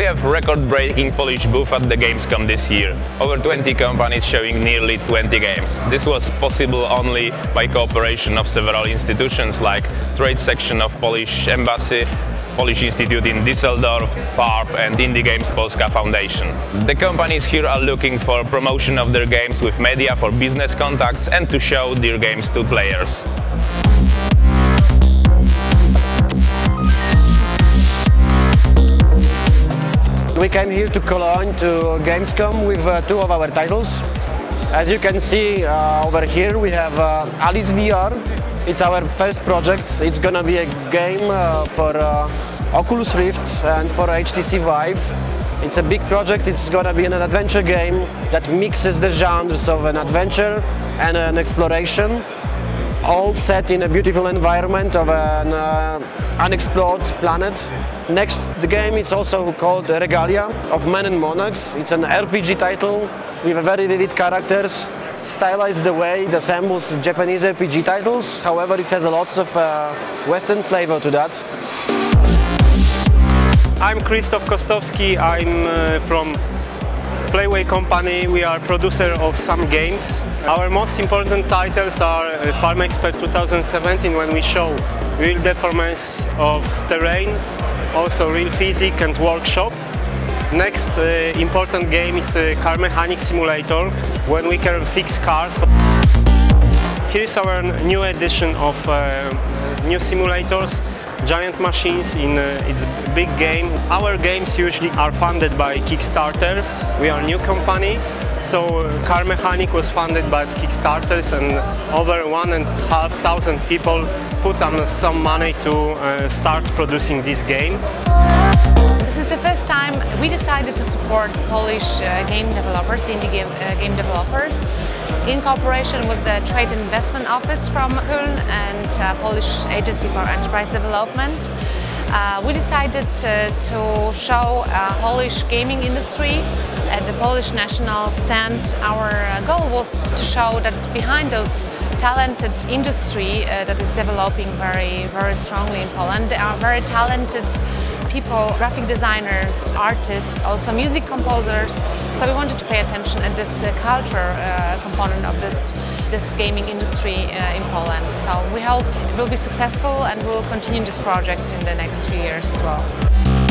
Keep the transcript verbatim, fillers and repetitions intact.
have record-breaking Polish booth at the Gamescom this year. Over twenty companies showing nearly twenty games. This was possible only by cooperation of several institutions like trade section of Polish Embassy, Polish Institute in Düsseldorf, P A R P and Indie Games Polska Foundation. The companies here are looking for promotion of their games with media for business contacts and to show their games to players. We came here to Cologne to Gamescom with uh, two of our titles. As you can see uh, over here we have uh, Alice V R. It's our first project. It's gonna be a game uh, for uh, Oculus Rift and for H T C Vive. It's a big project. It's gonna be an adventure game that mixes the genres of an adventure and an exploration, all set in a beautiful environment of an uh, unexplored planet. Next, the game is also called Regalia of Men and Monarchs. It's an R P G title with very vivid characters, stylized the way it resembles Japanese R P G titles. However, it has lots of uh, Western flavor to that. I'm Krzysztof Kostowski. I'm uh, from Playway company. We are producer of some games. Our most important titles are uh, Farm Expert two thousand seventeen, when we show real deformance of terrain, also real physics and workshop. Next uh, important game is uh, Car Mechanic Simulator, when we can fix cars. Here is our new edition of uh, new simulators, giant machines in uh, its big game. Our games usually are funded by Kickstarter. We are a new company, so uh, Car Mechanic was funded by Kickstarters, and over one and a half thousand people put on some money to uh, start producing this game. This is the first time we decided to support Polish uh, game developers, indie game, uh, game developers, in cooperation with the Trade and Investment Office from Köln and uh, Polish Agency for Enterprise Development. Uh, we decided uh, to show uh, Polish gaming industry at the Polish national stand. Our uh, goal was to show that behind those talented industry uh, that is developing very, very strongly in Poland, there are very talented people, graphic designers, artists, also music composers. So we wanted to pay attention at this uh, culture uh, component of this, this gaming industry uh, in Poland. So we hope it will be successful and we'll continue this project in the next few years as well.